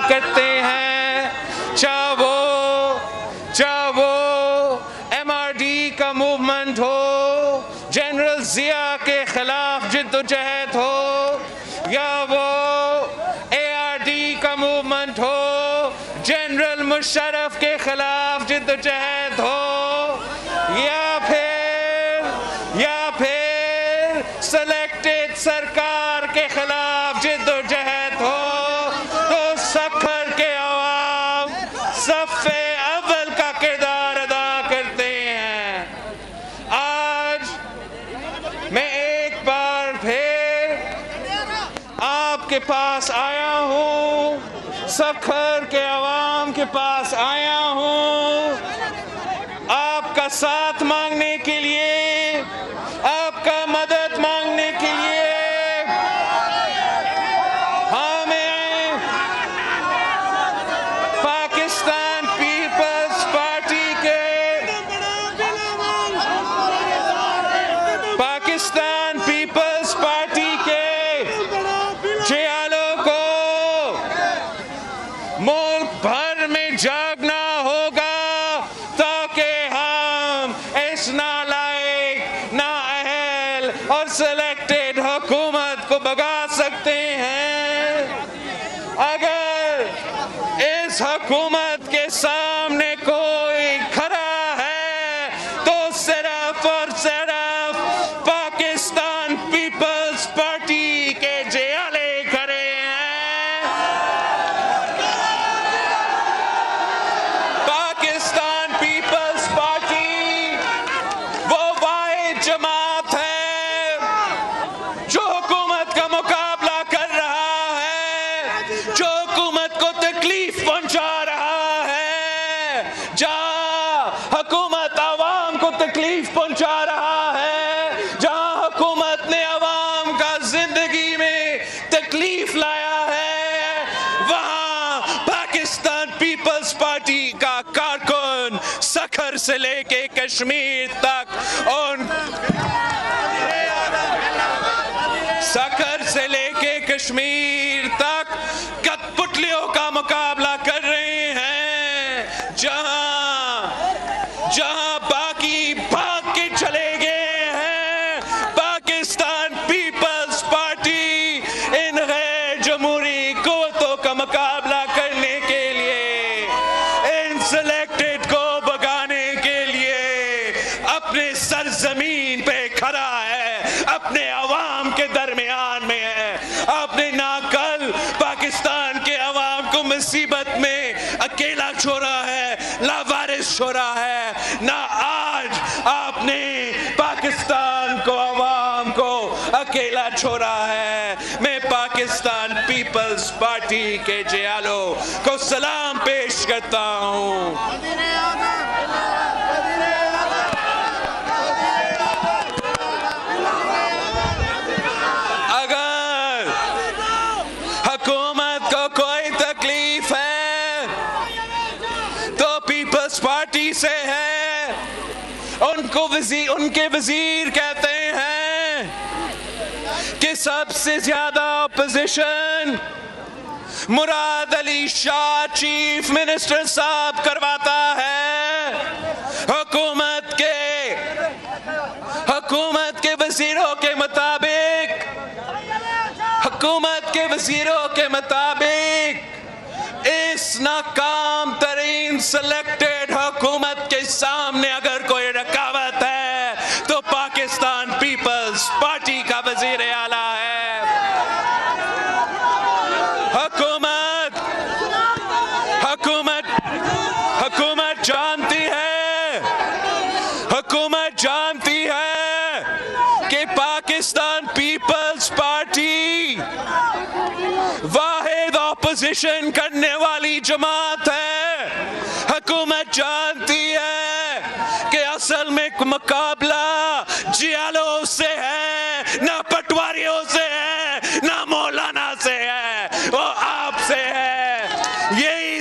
करते हैं, चाहे वो MRD का मूवमेंट हो, जनरल जिया के खिलाफ जिद्दोजहद हो, या वो ARD का मूवमेंट हो, जनरल मुशर्रफ के खिलाफ जिद्दोजहद हो, या फिर सिलेक्टेड सरकार के खिलाफ जिद्दोजहद हो, तो सखर के अवाम सफ़े अव्वल का किरदार अदा करते हैं। आज मैं एक बार फिर आपके पास आया हूँ, सखर के अवाम के पास आया हूँ, आपका साथ मांगने के लिए, आपका मदद मांगने के लिए। हमें पाकिस्तान पीपल्स पार्टी के जियालों को मुल्क भर में जागना होगा, ताकि हम इस नालायक, नाअहल और सिलेक्टेड हुकूमत को भगा सकते हैं। अगर इस हुकूमत के सामने कोई खड़ा है, तो सिर्फ और सिर्फ पाकिस्तान पीपल्स पार्टी के जियाले खड़े हैं। पाकिस्तान पीपल्स पार्टी वो वाहिद जमात है जो हुकूमत का मुकाबला कर रहा है, जो हुकूमत को तकलीफ पहुंचा रहा है। जहां हुकूमत आवाम को तकलीफ पहुंचा रहा है, जहां हुकूमत ने आवाम का जिंदगी में तकलीफ लाया है, वहां पाकिस्तान पीपल्स पार्टी का कारकुन सखर से लेके कश्मीर तक और सखर से लेके कश्मीर तक कठपुतलियों का मुकाबला कर रहे हैं। जहां बाकी भाग के चले गए हैं, पाकिस्तान पीपल्स पार्टी इन गैर जमहूरी कुव्वतों का मुकाबला करने के लिए, इन सिलेक्टेड को भगाने के लिए अपने सरजमीन पे खड़ा है, अपने अवाम के दरमियान में है। आपने ना कल पाकिस्तान के अवाम को मुसीबत में अकेला छोड़ा है, लावारिस छोड़ा है, ना आज आपने पाकिस्तान को, अवाम को अकेला छोड़ा है। मैं पाकिस्तान पीपल्स पार्टी के जियालों को सलाम पेश करता हूँ। अगर हुकूमत को कोई तकलीफ है तो पीपल्स पार्टी से है। उनके वजीर कहते हैं कि सबसे ज्यादा opposition Murad Ali Shah chief minister साहब करवाता है। हुकूमत के वजीरों के मुताबिक इस नाकाम तरीन सिलेक्टेड हुकूमत के सामने अगर कोई रुकावट है तो पाकिस्तान पीपल्स पार्टी का वजीर आला है। हुकूमत जानती है कि पाकिस्तान पीपल्स पार्टी वाहिद ऑपोजिशन करने वाली जमात है। हुकूमत जानती है कि असल में मुकाबला जियालों से है, ना पटवारियों से है, ना मौलाना से है, वो आपसे है। यही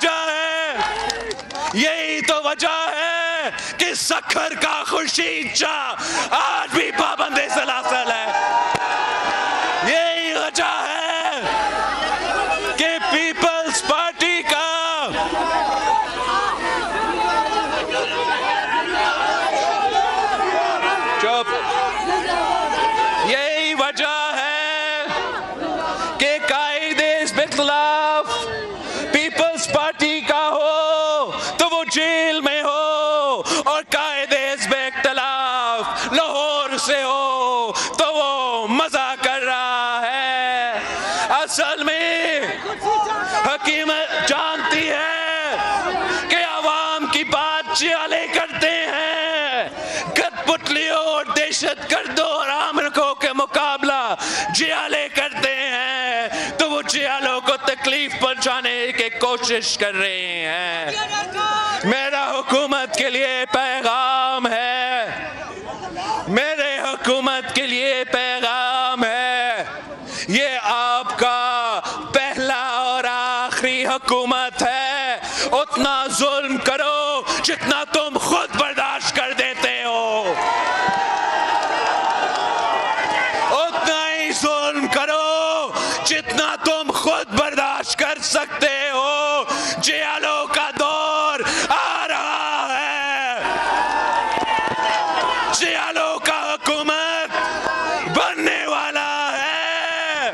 तो वजह है कि सखर का खुर्शीद शाह आज भी पाबंदे सलासल है। यही वजह है कि पीपल्स हुकूमत जानती है कि आवाम की बात जियाले करते हैं। कठपुतलियों और दहशतगर्दों और आमरकों के मुकाबला जियाले करते हैं, तो वो जियालों को तकलीफ पहुंचाने की कोशिश कर रहे हैं। मेरा हुकूमत के लिए पैगाम है, मेरे हुकूमत के लिए पैगाम है, ये आपका पहला और आखिरी हुकूमत है। उतना जुल्म करो जितना तुम खुद बर्दाश्त कर देते हो, उतना ही जुल्म करो जितना तुम खुद बर्दाश्त कर सकते हो। जियालों का दौर आ रहा है, जियालों का हुकूमत बनने वाला है।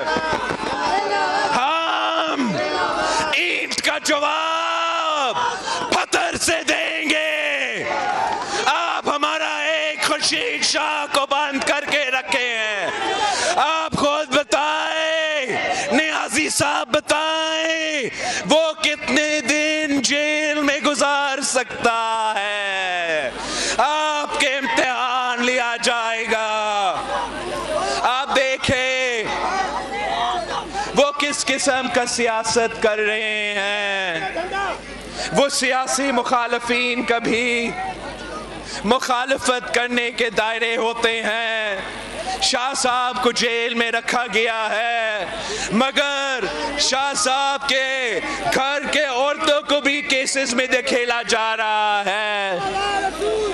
हम ईंट का जवाब पत्थर से देंगे। आप हमारा एक खुर्शीद शाह को बंद करके रखे हैं। आप खुद बताएं, नियाजी साहब बताएं, वो कितने दिन जेल में गुजार सकता है। आपके इम्तिहान लिया जाएगा। आप देखें वो किस किस्म का सियासत कर रहे हैं। वो सियासी मुखालफीन कभी मुखालफत करने के दायरे होते हैं। शाह साहब को जेल में रखा गया है, मगर शाह साहब के घर के औरतों को भी केसेस में धकेला जा रहा है।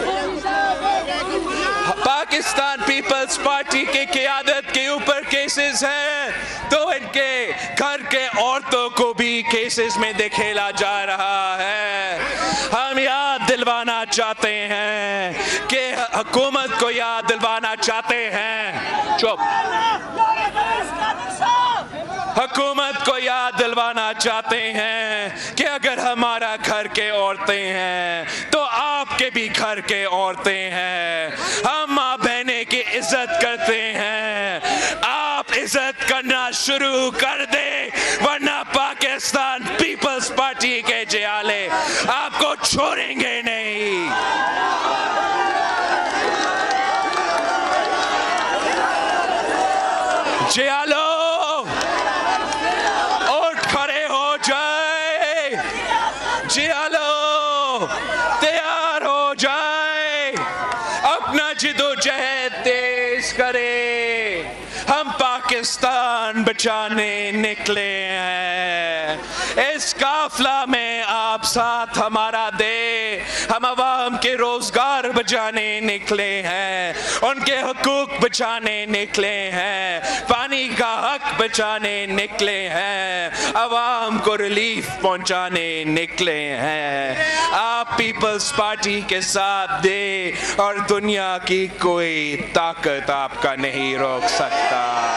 पाकिस्तान पीपल्स पार्टी के क़यादत के ऊपर केसेस हैं, तो इनके घर के औरतों को भी केसेस में धकेला जा रहा है। हम याद दिलवाना चाहते हैं कि हुकूमत को याद दिलवाना चाहते हैं, चुप, हुकूमत को याद दिलवाना चाहते हैं कि अगर हमारा घर के औरतें हैं तो आपके भी घर के औरतें हैं। हम माँ बहने की इज्जत करते हैं। आप इज्जत करना शुरू कर दे, वरना पाकिस्तान पीपल्स पार्टी के जियाले आपको छोड़ेंगे नहीं। जियालो जियालो तैयार हो जाए, अपना जिदोजहद तेज करे। हम पाकिस्तान बचाने निकले हैं। इस काफिला में आप साथ हमारा दे। हम अवाम के रोजगार बचाने निकले हैं, उनके हुकूक बचाने निकले हैं, पानी का हक बचाने निकले हैं, अवाम को रिलीफ पहुंचाने निकले हैं। आप पीपल्स पार्टी के साथ दे और दुनिया की कोई ताकत आपका नहीं रोक सकता।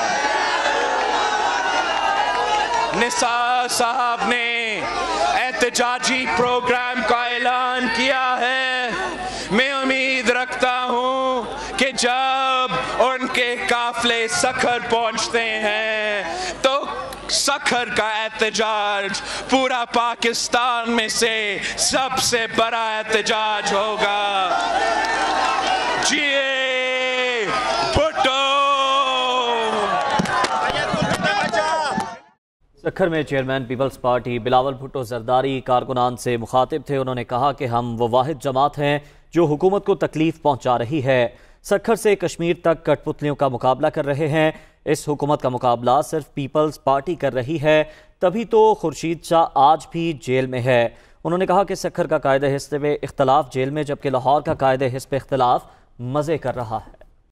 निसार साहब ने एहतजाजी प्रोग्राम का ऐलान किया है। मैं उम्मीद रखता हूं कि जब उनके काफिले सखर पहुंचते हैं तो सखर का एहतजाज पूरा पाकिस्तान में से सबसे बड़ा एहतजाज होगा। जिए भुट्टो। सखर में चेयरमैन पीपल्स पार्टी बिलावल भुट्टो जरदारी कारकुनान से मुखातिब थे। उन्होंने कहा कि हम वो वाहिद जमात हैं जो हुकूमत को तकलीफ पहुंचा रही है। सखर से कश्मीर तक कठपुतलियों का मुकाबला कर रहे हैं। इस हुकूमत का मुकाबला सिर्फ पीपल्स पार्टी कर रही है, तभी तो खुर्शीद शाह आज भी जेल में है। उन्होंने कहा कि सखर का कायदे हिस्से में इख्तलाफ जेल में, जबकि लाहौर का कायदे हिस्से इख्तलाफ मजे कर रहा है।